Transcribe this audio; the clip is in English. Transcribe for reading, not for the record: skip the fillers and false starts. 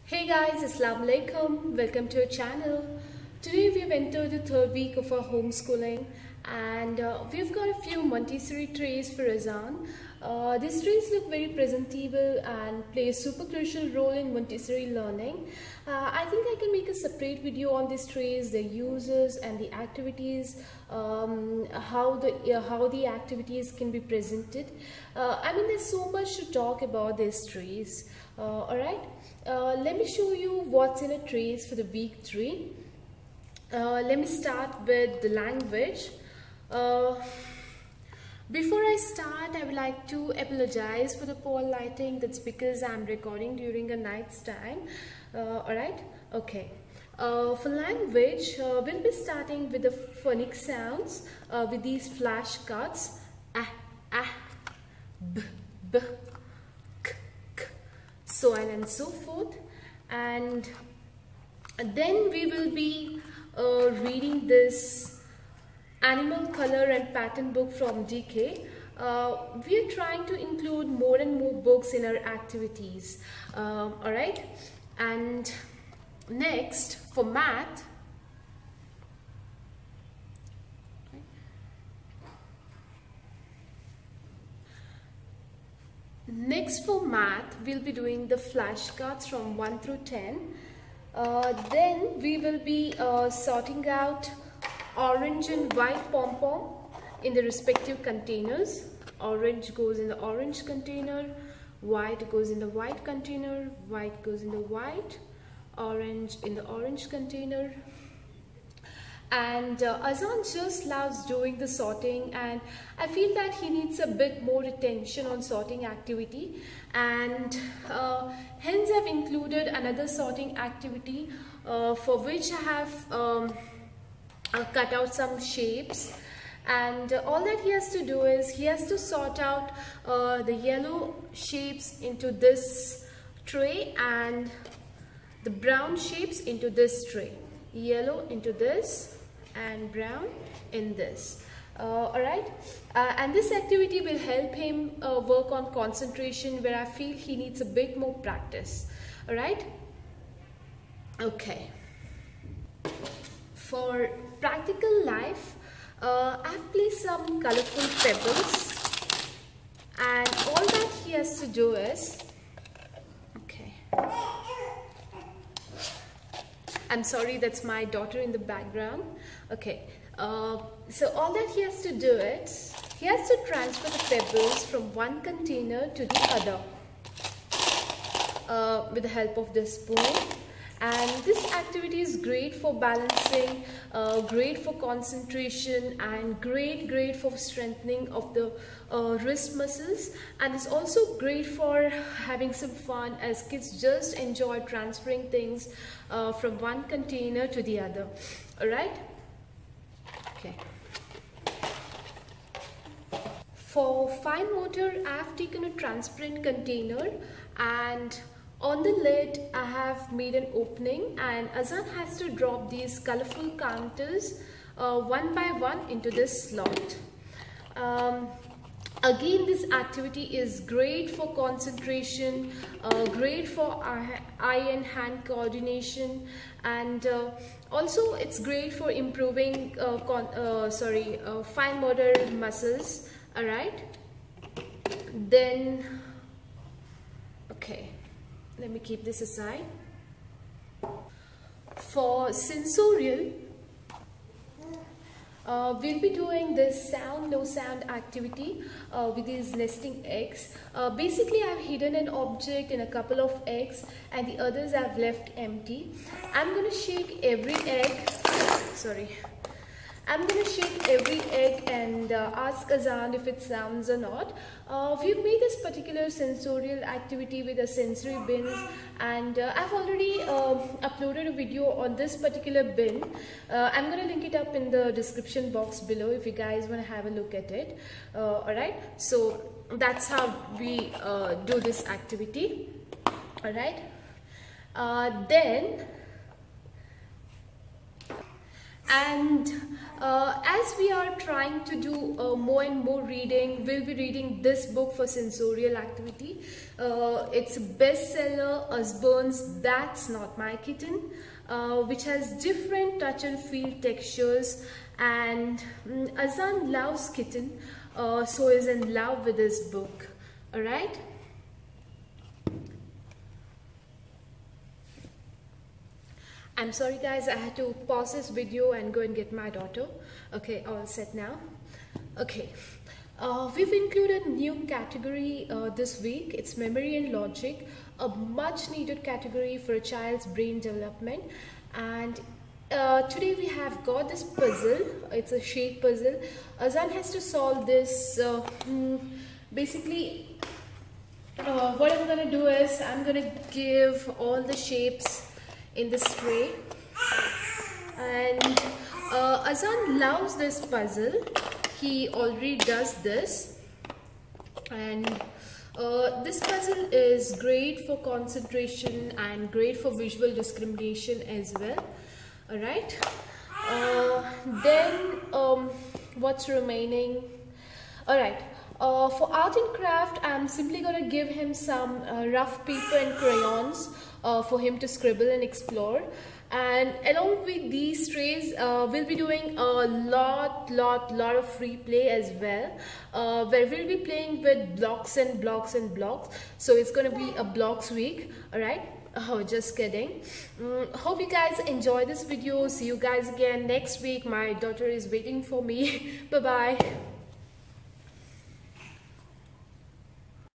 Hey guys, Assalamu alaikum. Welcome to our channel. Today we've entered the third week of our homeschooling and we've got a few Montessori trays for Azan. These trays look very presentable and play a super crucial role in Montessori learning. I think I can make a separate video on these trays, their uses and the activities, how the activities can be presented. I mean, there's so much to talk about these trays. Alright. Let me show you what's in a trays for the week 3. Let me start with the language. Before I start, I would like to apologize for the poor lighting. That's because I'm recording during a night's time. Alright, okay. For language, we'll be starting with the phonic sounds with these flash cuts. B, b, so on and so forth, and then we will be reading this animal color and pattern book from DK. We are trying to include more and more books in our activities. Alright, and next for math, we'll be doing the flashcards from 1 through 10. Then we will be sorting out orange and white pom-pom in the respective containers. Orange goes in the orange container, white goes in the white container, white goes in the white, orange in the orange container. And Azan just loves doing the sorting, and I feel that he needs a bit more attention on sorting activity, and hence I've included another sorting activity for which I have cut out some shapes, and all that he has to do is he has to sort out the yellow shapes into this tray and the brown shapes into this tray. Yellow into this and brown in this. Alright, and this activity will help him work on concentration, where I feel he needs a bit more practice. Alright, okay. For practical life, I've placed some colorful pebbles, and all that he has to do is, okay, I'm sorry, that's my daughter in the background. Okay, so all that he has to do is, he has to transfer the pebbles from one container to the other with the help of this spoon. And this activity is great for balancing, great for concentration, and great for strengthening of the wrist muscles, and it's also great for having some fun, as kids just enjoy transferring things from one container to the other. Alright, okay. For fine motor, I have taken a transparent container, and on the lid I have made an opening, and Azan has to drop these colorful counters one by one into this slot. Again, this activity is great for concentration, great for eye and hand coordination, and also it's great for improving fine motor muscles. Alright, then okay, let me keep this aside. For sensorial, we'll be doing this sound, no sound activity with these nesting eggs. Basically, I've hidden an object in a couple of eggs, and the others I've left empty. I'm going to shake every egg. I'm going to shake every egg and ask Azan if it sounds or not. We've made this particular sensorial activity with a sensory bins, and I've already uploaded a video on this particular bin. I'm going to link it up in the description box below if you guys want to have a look at it. Alright, so that's how we do this activity. Alright, then And as we are trying to do more and more reading, we'll be reading this book for sensorial activity. It's a bestseller, Usburn's That's Not My Kitten, which has different touch and feel textures, and Azan loves kitten, so is in love with this book. Alright? I'm sorry guys, I had to pause this video and go and get my daughter. Okay, all set now. Okay, we've included a new category this week. It's memory and logic, a much needed category for a child's brain development. And today we have got this puzzle. It's a shape puzzle. Azan has to solve this. Basically, what I'm gonna do is I'm gonna give all the shapes in this tray, and Azan loves this puzzle. He already does this, and this puzzle is great for concentration and great for visual discrimination as well. Alright, then what's remaining? Alright, for art and craft, I'm simply going to give him some rough paper and crayons for him to scribble and explore. And along with these trays, we'll be doing a lot of free play as well, where we'll be playing with blocks and blocks and blocks. So it's going to be a blocks week. Alright. Oh, just kidding. Hope you guys enjoy this video. See you guys again next week. My daughter is waiting for me. Bye bye.